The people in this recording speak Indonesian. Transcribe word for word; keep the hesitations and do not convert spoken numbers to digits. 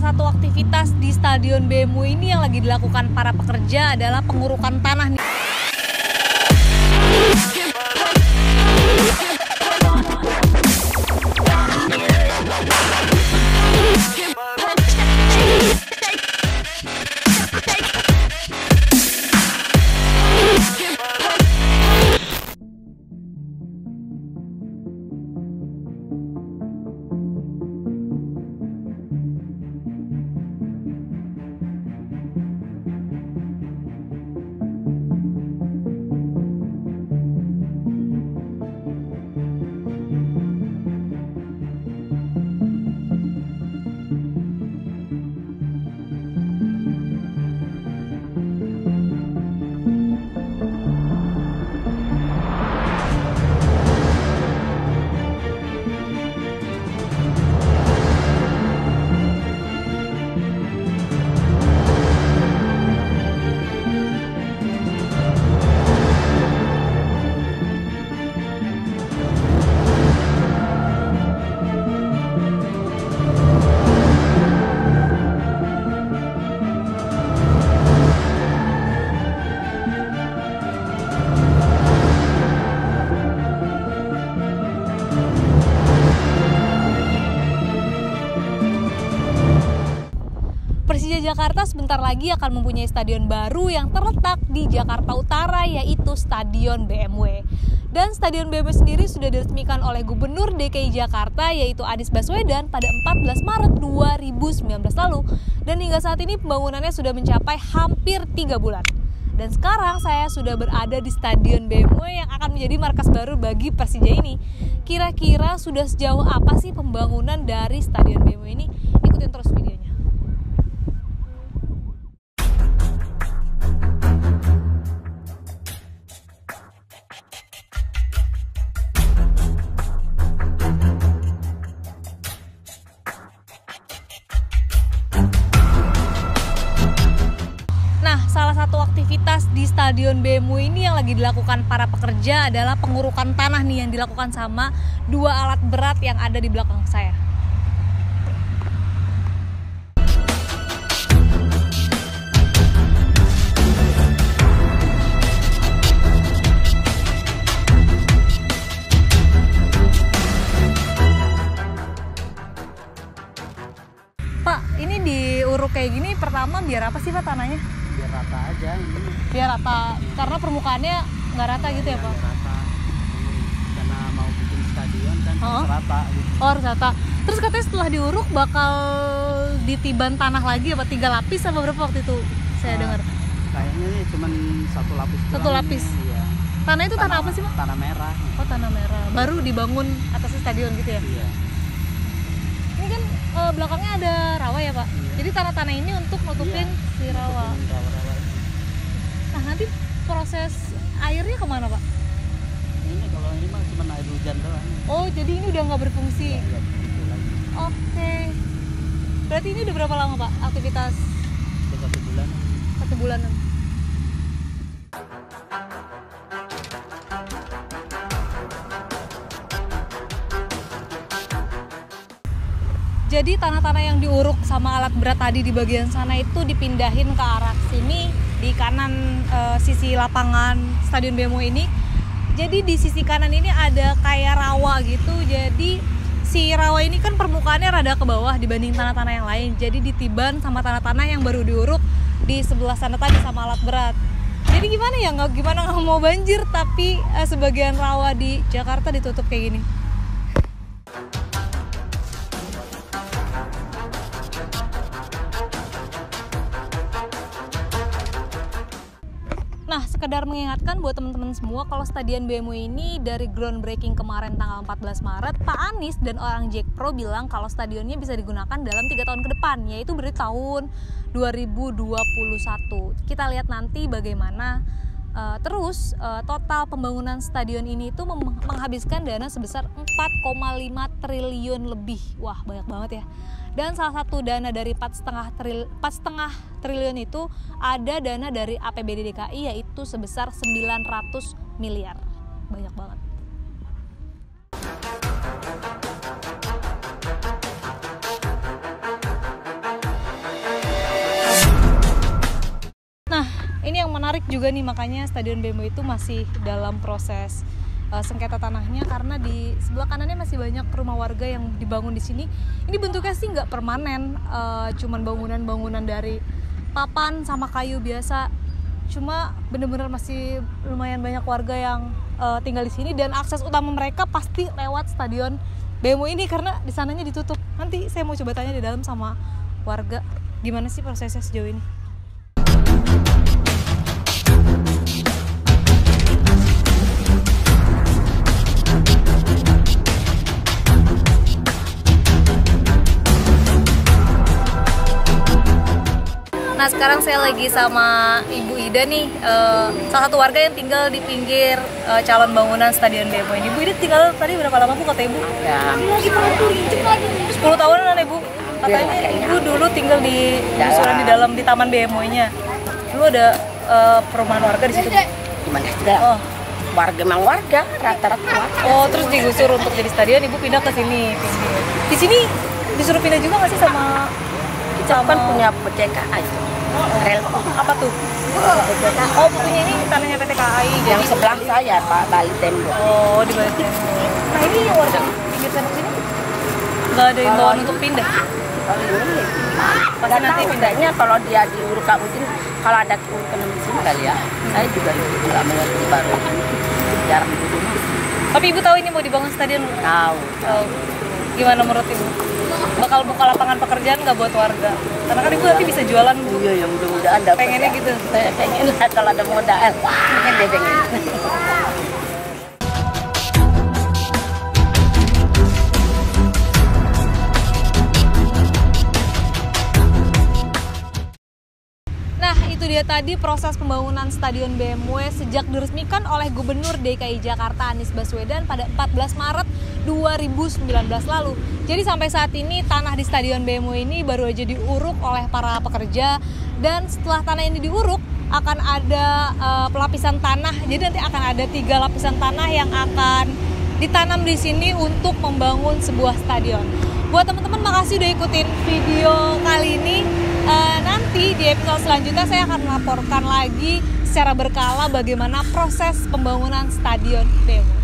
salah satu aktivitas di Stadion B M W ini yang lagi dilakukan para pekerja adalah pengurukan tanah nih. Persija Jakarta sebentar lagi akan mempunyai stadion baru yang terletak di Jakarta Utara, yaitu Stadion B M W. Dan Stadion B M W sendiri sudah diresmikan oleh Gubernur D K I Jakarta, yaitu Anies Baswedan pada empat belas Maret dua ribu sembilan belas lalu. Dan hingga saat ini pembangunannya sudah mencapai hampir tiga bulan. Dan sekarang saya sudah berada di Stadion B M W yang akan menjadi markas baru bagi Persija ini. Kira-kira sudah sejauh apa sih pembangunan dari Stadion B M W ini? Ikutin terus videonya. Salah satu aktivitas di Stadion B M W ini yang lagi dilakukan para pekerja adalah pengurukan tanah nih yang dilakukan sama dua alat berat yang ada di belakang saya. Pak, ini diuruk kayak gini pertama biar apa sih Pak tanahnya? Biar rata aja ini. Biar rata, karena permukaannya nggak rata gitu ya, ya Pak? Rata, karena mau bikin stadion kan oh. harus rata gitu. Oh harus rata. Terus katanya setelah diuruk bakal ditiban tanah lagi apa tiga lapis apa berapa waktu itu saya nah, dengar? Kayaknya ini cuma satu lapis. Satu lapis? Iya. Tanah itu tanah, tanah apa sih Pak? Tanah merah. Oh tanah merah, baru dibangun atasnya stadion gitu ya? Iya. Ini kan e, belakangnya ada rawa ya Pak? Iya. Jadi tanah-tanah ini untuk nutupin iya, si rawa. rawa-rawa. Nah nanti proses airnya kemana Pak? Ini kalau ini mah cuma air hujan doang. Oh jadi ini udah nggak berfungsi? Iya, iya, Oke. Okay. Berarti ini udah berapa lama Pak aktivitas? Udah satu bulan. Satu bulanan. Jadi tanah-tanah yang diuruk sama alat berat tadi di bagian sana itu dipindahin ke arah sini di kanan e, sisi lapangan Stadion B M W ini. Jadi di sisi kanan ini ada kayak rawa gitu. Jadi si rawa ini kan permukaannya rada ke bawah dibanding tanah-tanah yang lain. Jadi ditiban sama tanah-tanah yang baru diuruk di sebelah sana tadi sama alat berat. Jadi gimana ya nggak gimana nggak mau banjir tapi e, sebagian rawa di Jakarta ditutup kayak gini. Nah, sekedar mengingatkan buat teman-teman semua kalau Stadion B M W ini dari groundbreaking kemarin tanggal empat belas Maret, Pak Anies dan orang Jack Pro bilang kalau stadionnya bisa digunakan dalam tiga tahun ke depan, yaitu berarti tahun dua ribu dua puluh satu. Kita lihat nanti bagaimana. Uh, terus uh, total pembangunan stadion ini itu menghabiskan dana sebesar empat koma lima triliun lebih. Wah, banyak banget ya. Dan salah satu dana dari empat koma lima triliun itu ada dana dari A P B D D K I yaitu sebesar sembilan ratus miliar. Banyak banget. juga nih, makanya Stadion B M W itu masih dalam proses uh, sengketa tanahnya, karena di sebelah kanannya masih banyak rumah warga yang dibangun di sini. Ini bentuknya sih nggak permanen, uh, cuman bangunan-bangunan dari papan sama kayu biasa. Cuma bener-bener masih lumayan banyak warga yang uh, tinggal di sini, dan akses utama mereka pasti lewat Stadion B M W ini karena di sananya ditutup. Nanti saya mau coba tanya di dalam sama warga gimana sih prosesnya sejauh ini. Nah, sekarang saya lagi sama Ibu Ida nih, uh, salah satu warga yang tinggal di pinggir uh, calon bangunan Stadion B M W ini. Ibu Ida tinggal tadi berapa lama Bu kata Ibu? Ya. sepuluh tahunan Ibu. Katanya Ibu dulu tinggal di gusuran di dalam di taman B M W-nya. Dulu ada uh, perumahan warga di situ. Gimana juga? Oh. Warga memang warga, rata-rata warga. Oh, terus digusur untuk jadi stadion, Ibu pindah ke sini. Pinggir. Di sini disuruh pindah juga nggak sih sama Kita kan punya P T K A itu. Rel apa tuh? P T K A. Oh, punya ini tanahnya P T K A I. Yang sebelah saya Pak, balik tembok. Oh, di balik tembok. Nah, ini warga pinggir tembok sini nggak ada himbauan untuk pindah. Kalau ini Pasti nanti pindahnya kalau dia diurus mungkin kalau ada urusan di sini kali ya. Saya juga nggak mengerti baru jarang di rumah. Tapi Ibu tahu ini mau dibangun stadion? Tahu. Oh. Gimana menurut Ibu? Bakal buka lapangan pekerjaan nggak buat warga? Karena kan Ibu nanti bisa jualan, Bu. Iya, yang mudah-mudahan dapat. Pengennya gitu? Saya pengen lah kalau ada modal. Pengen deh pengen. Nah, itu dia tadi proses pembangunan Stadion B M W sejak diresmikan oleh Gubernur D K I Jakarta Anies Baswedan pada empat belas Maret dua ribu sembilan belas lalu. Jadi sampai saat ini tanah di Stadion B M W ini baru aja diuruk oleh para pekerja, dan setelah tanah ini diuruk akan ada uh, pelapisan tanah. Jadi nanti akan ada tiga lapisan tanah yang akan ditanam di sini untuk membangun sebuah stadion. Buat teman-teman, makasih udah ikutin video kali ini. Uh, nanti di episode selanjutnya saya akan melaporkan lagi secara berkala bagaimana proses pembangunan Stadion B M W.